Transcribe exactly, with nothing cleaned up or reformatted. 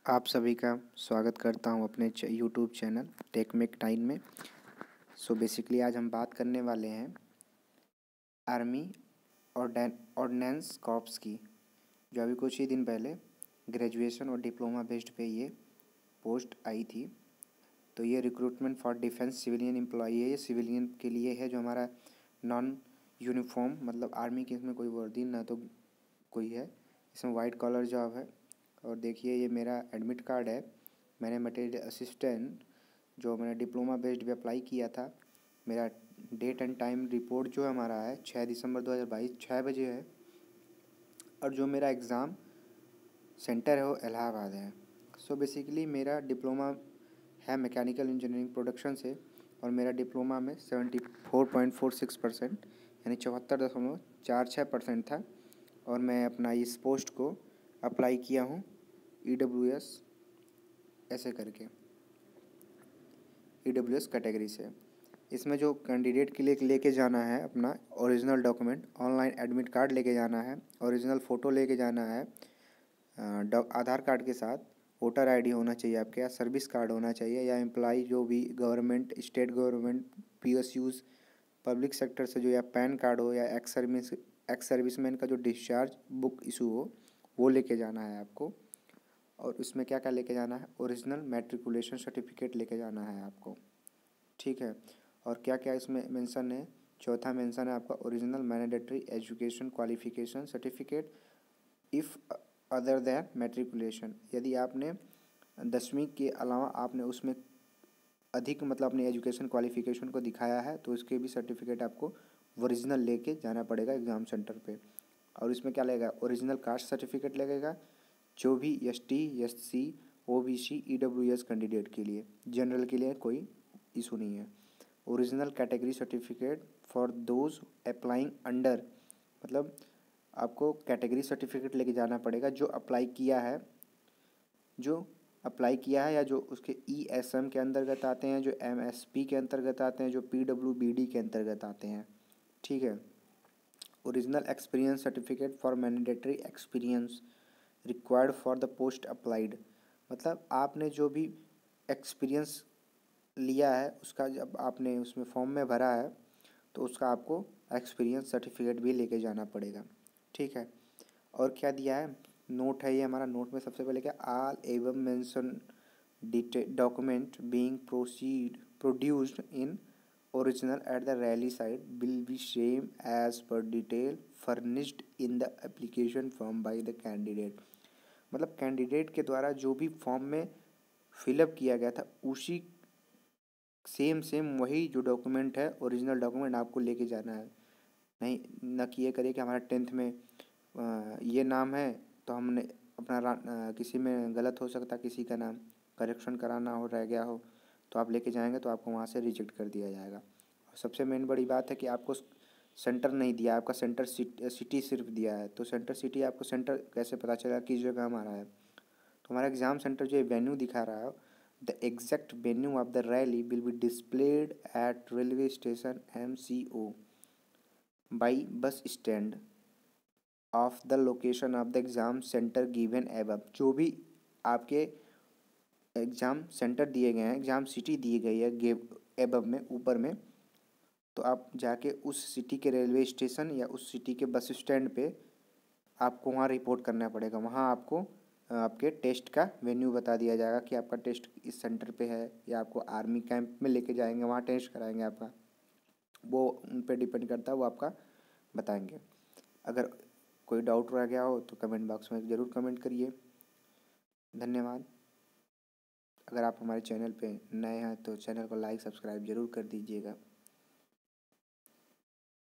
आप सभी का स्वागत करता हूं अपने यूट्यूब चैनल टेकमेक टाइम में। सो बेसिकली आज हम बात करने वाले हैं आर्मी ऑर्डिनेंस कॉर्प्स की, जो अभी कुछ ही दिन पहले ग्रेजुएशन और डिप्लोमा बेस्ड पे ये पोस्ट आई थी। तो ये recruitment for defence civilian employee है। ये सिविलियन के लिए है जो हमारा नॉन यूनिफॉर्म, मतलब आर्मी की इसमें कोई वर्दी ना तो कोई है, इसमें वाइट कॉलर जॉब है। और देखिए ये मेरा एडमिट कार्ड है। मैंने मटेरियल असिस्टेंट जो मैंने डिप्लोमा बेस्ड पे अप्लाई किया था, मेरा डेट एंड टाइम रिपोर्ट जो हमारा है छः दिसंबर दो हज़ार बाईस छः बजे है। और जो मेरा एग्ज़ाम सेंटर है वो इलाहाबाद है। सो बेसिकली मेरा डिप्लोमा है मैकेनिकल इंजीनियरिंग प्रोडक्शन से, और मेरा डिप्लोमा में seventy four point four six percent यानी चौहत्तर दशमलव चार छः परसेंट था। और मैं अपना इस पोस्ट को अप्लाई किया हूँ ई डब्ल्यू एस ऐसे करके, ई डब्ल्यू एस कैटेगरी से। इसमें जो कैंडिडेट के लिए लेके जाना है अपना original document, online admit card लेके जाना है, ओरिजिनल फ़ोटो लेके जाना है आधार कार्ड के साथ, वोटर आईडी होना चाहिए आपके, या सर्विस कार्ड होना चाहिए, या एम्प्लॉई जो भी government, state government, PSUs, public sector से जो, या पैन कार्ड हो, या एक्स सर्विस एक्स सर्विसमैन का जो डिस्चार्ज बुक इशू हो वो लेके जाना है आपको। और इसमें क्या क्या लेके जाना है, ओरिजिनल मैट्रिकुलेशन सर्टिफिकेट लेके जाना है आपको, ठीक है। और क्या क्या इसमें मेंशन है, चौथा मेंशन है आपका original mandatory education qualification certificate if other than matriculation. यदि आपने दसवीं के अलावा आपने उसमें अधिक मतलब अपनी एजुकेशन क्वालिफिकेशन को दिखाया है तो उसके भी सर्टिफिकेट आपको ओरिजिनल लेके जाना पड़ेगा एग्ज़ाम सेंटर पे। और इसमें क्या लगेगा, ओरिजिनल कास्ट सर्टिफिकेट लगेगा जो भी S T, S C, O B C, E W S candidate के लिए। जनरल के लिए कोई इशू नहीं है। Original category certificate for those applying under, मतलब आपको कैटेगरी सर्टिफिकेट लेके जाना पड़ेगा जो अप्लाई किया है, जो अप्लाई किया है या जो उसके ई एस एम के अंतर्गत आते हैं, जो एम एस पी के अंतर्गत आते हैं, जो पी डब्ल्यू बी डी के अंतर्गत आते हैं, ठीक है। Original experience certificate for mandatory experience required for the post applied, मतलब आपने जो भी एक्सपीरियंस लिया है उसका जब आपने उसमें फॉर्म में भरा है तो उसका आपको एक्सपीरियंस सर्टिफिकेट भी लेके जाना पड़ेगा, ठीक है। और क्या दिया है, नोट है ये हमारा। नोट में सबसे पहले क्या, आल एवं mention document being proceed produced in original at the rally site will be same as per detail furnished in the application form by the candidate. मतलब कैंडिडेट के द्वारा जो भी फॉर्म में फिलअप किया गया था उसी सेम सेम वही जो डॉक्यूमेंट है ओरिजिनल डॉक्यूमेंट आपको लेके जाना है। नहीं न कि ये करिए कि हमारा टेंथ में आ, ये नाम है तो हमने अपना आ, किसी में गलत हो सकता, किसी का नाम करेक्शन कराना हो, रह गया हो, तो आप लेके जाएंगे तो आपको वहाँ से रिजेक्ट कर दिया जाएगा। और सबसे मेन बड़ी बात है कि आपको सेंटर नहीं दिया, आपका सेंटर सिटी सिर्फ दिया है। तो सेंटर सिटी, आपको सेंटर कैसे पता चलेगा किस जगह हमारा है। तो हमारा एग्ज़ाम सेंटर जो वेन्यू दिखा रहा है, the exact venue of the rally will be displayed at railway station M C O by bus stand of the location of the exam centre given above. जो भी आपके एग्ज़ाम सेंटर दिए गए हैं, एग्ज़ाम सिटी दी गई है above में, ऊपर में, तो आप जाके उस सिटी के रेलवे स्टेशन या उस सिटी के बस स्टैंड पे आपको वहाँ रिपोर्ट करना पड़ेगा। वहाँ आपको आपके टेस्ट का वेन्यू बता दिया जाएगा कि आपका टेस्ट इस सेंटर पे है, या आपको आर्मी कैंप में लेके जाएंगे वहाँ टेस्ट कराएंगे आपका, वो उन पे डिपेंड करता है, वो आपका बताएंगे। अगर कोई डाउट रह गया हो तो कमेंट बॉक्स में ज़रूर कमेंट करिए। धन्यवाद। अगर आप हमारे चैनल पे नए हैं तो चैनल को लाइक सब्सक्राइब ज़रूर कर दीजिएगा।